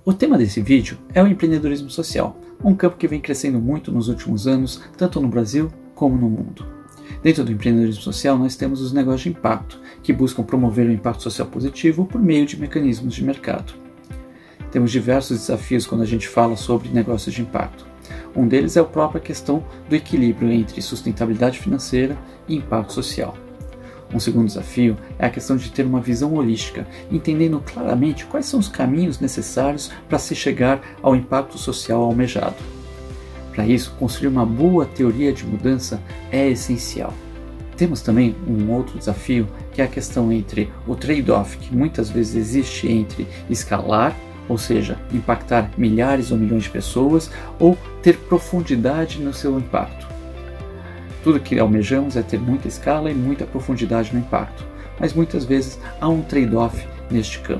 O tema desse vídeo é o empreendedorismo social, um campo que vem crescendo muito nos últimos anos, tanto no Brasil como no mundo. Dentro do empreendedorismo social, nós temos os negócios de impacto, que buscam promover o impacto social positivo por meio de mecanismos de mercado. Temos diversos desafios quando a gente fala sobre negócios de impacto. Um deles é a própria questão do equilíbrio entre sustentabilidade financeira e impacto social. Um segundo desafio é a questão de ter uma visão holística, entendendo claramente quais são os caminhos necessários para se chegar ao impacto social almejado. Para isso, construir uma boa teoria de mudança é essencial. Temos também um outro desafio, que é a questão entre o trade-off que muitas vezes existe entre escalar, ou seja, impactar milhares ou milhões de pessoas, ou ter profundidade no seu impacto. Tudo que almejamos é ter muita escala e muita profundidade no impacto, mas muitas vezes há um trade-off neste campo.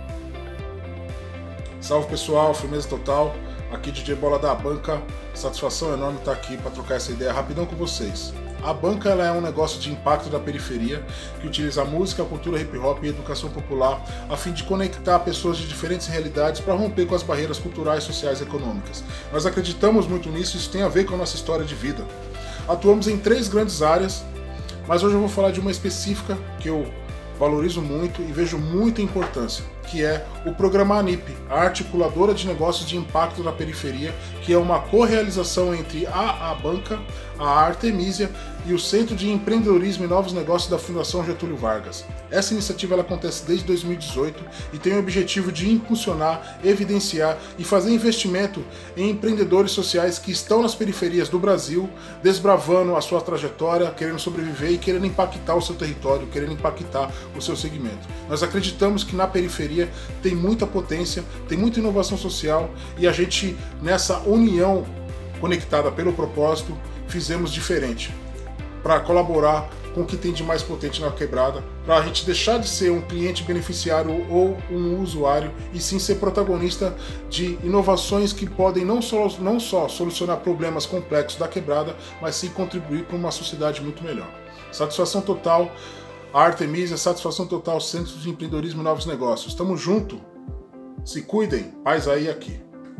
Salve pessoal, firmeza total, aqui DJ Bola da Banca, satisfação enorme estar aqui para trocar essa ideia rapidão com vocês. A Banca ela é um negócio de impacto da periferia que utiliza a música, a cultura hip hop e a educação popular a fim de conectar pessoas de diferentes realidades para romper com as barreiras culturais, sociais e econômicas. Nós acreditamos muito nisso, isso tem a ver com a nossa história de vida. Atuamos em 3 grandes áreas, mas hoje eu vou falar de uma específica que eu valorizo muito e vejo muita importância, que é o programa ANIP, a Articuladora de Negócios de Impacto na Periferia, que é uma co-realização entre a Banca, a Artemisia e o Centro de Empreendedorismo e Novos Negócios da Fundação Getúlio Vargas. Essa iniciativa ela acontece desde 2018 e tem o objetivo de impulsionar, evidenciar e fazer investimento em empreendedores sociais que estão nas periferias do Brasil, desbravando a sua trajetória, querendo sobreviver e querendo impactar o seu território, querendo impactar o seu segmento. Nós acreditamos que na periferia tem muita potência, tem muita inovação social e a gente, nessa união conectada pelo propósito, fizemos diferente para colaborar com o que tem de mais potente na quebrada, para a gente deixar de ser um cliente beneficiário ou um usuário e sim ser protagonista de inovações que podem não só solucionar problemas complexos da quebrada, mas sim contribuir para uma sociedade muito melhor. Satisfação total, a Artemisia, satisfação total, Centro de Empreendedorismo e Novos Negócios. Tamo junto, se cuidem, paz aí aqui.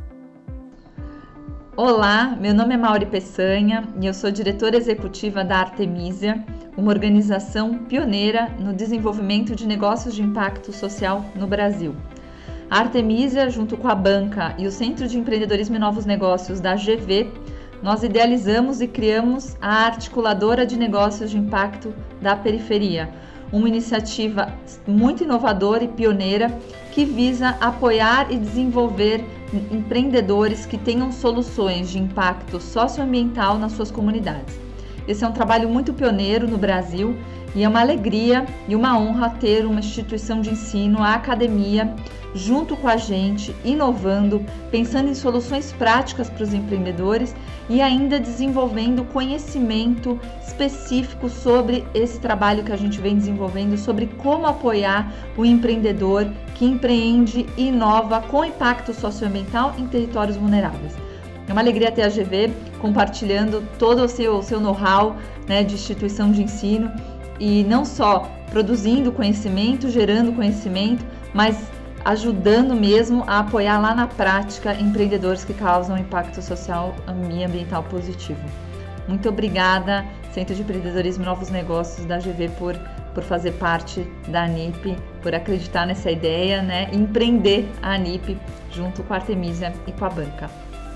Olá, meu nome é Mauri Peçanha e eu sou diretora executiva da Artemisia, uma organização pioneira no desenvolvimento de negócios de impacto social no Brasil. A Artemisia, junto com a Banca e o Centro de Empreendedorismo e Novos Negócios da GV, nós idealizamos e criamos a Articuladora de Negócios de Impacto da Periferia, uma iniciativa muito inovadora e pioneira que visa apoiar e desenvolver empreendedores que tenham soluções de impacto socioambiental nas suas comunidades. Esse é um trabalho muito pioneiro no Brasil e é uma alegria e uma honra ter uma instituição de ensino, a academia, junto com a gente, inovando, pensando em soluções práticas para os empreendedores e ainda desenvolvendo conhecimento específico sobre esse trabalho que a gente vem desenvolvendo, sobre como apoiar o empreendedor que empreende e inova com impacto socioambiental em territórios vulneráveis. É uma alegria ter a GV compartilhando todo o seu know-how, né, de instituição de ensino e não só produzindo conhecimento, gerando conhecimento, mas ajudando mesmo a apoiar lá na prática empreendedores que causam impacto social e ambiental positivo. Muito obrigada, Centro de Empreendedorismo e Novos Negócios da GV, por fazer parte da ANIP, por acreditar nessa ideia, né, e empreender a ANIP junto com a Artemisia e com a Banca.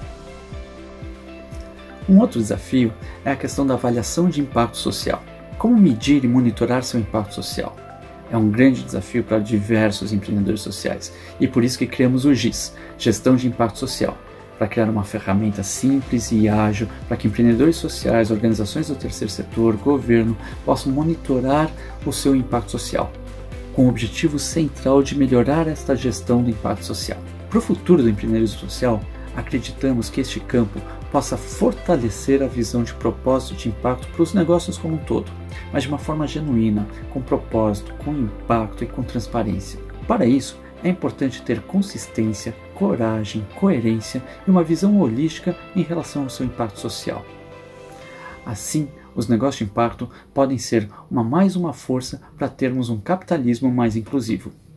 Um outro desafio é a questão da avaliação de impacto social. Como medir e monitorar seu impacto social? É um grande desafio para diversos empreendedores sociais e por isso que criamos o GIS, Gestão de Impacto Social, para criar uma ferramenta simples e ágil para que empreendedores sociais, organizações do terceiro setor, governo possam monitorar o seu impacto social, com o objetivo central de melhorar esta gestão do impacto social. Para o futuro do empreendedorismo social, acreditamos que este campo possa fortalecer a visão de propósito de impacto para os negócios como um todo, mas de uma forma genuína, com propósito, com impacto e com transparência. Para isso, é importante ter consistência, coragem, coerência e uma visão holística em relação ao seu impacto social. Assim, os negócios de impacto podem ser mais uma força para termos um capitalismo mais inclusivo.